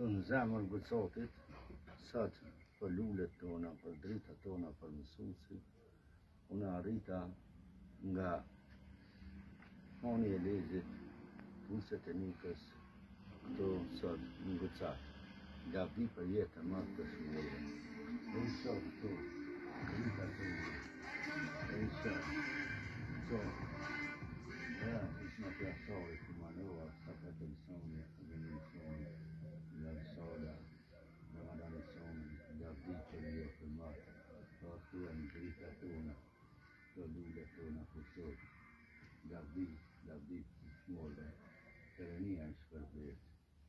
Të në zemër gëcotit, sot për lullet tona, për drita tona, për mësuesi, unë arrita nga honi e lezit, punëset e nikës, këto sot në gëcat, nga vi për jetë e matë të shmire. E i sot këto, drita tona, e i sot, këto, isma piazzole, Kumanova, stata pensione, organizzazione, la sola, la maledizione, la vita io fermata, la tua drita tona, la lunga tona così, la vita smolla, per mia scorbetta.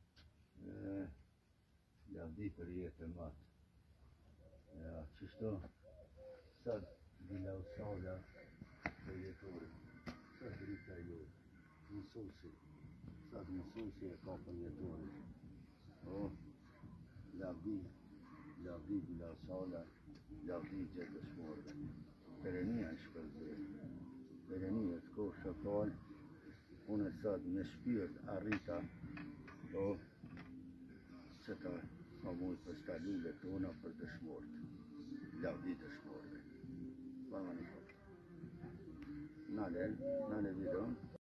La vita io fermata. Ci sto, sad di la sola, direttore, sad drita io, mësuesi e ka përjetuar. La vi, la sala, la vi gjithë shmorve. Perenia është shpërbërë. Perenia të kohë shëfal, unë e sot në shpirt arrita, se ta mujtë për sta lulle tona për dëshmorët. La vi dëshmorve. Vama në kohë. Nale vidon.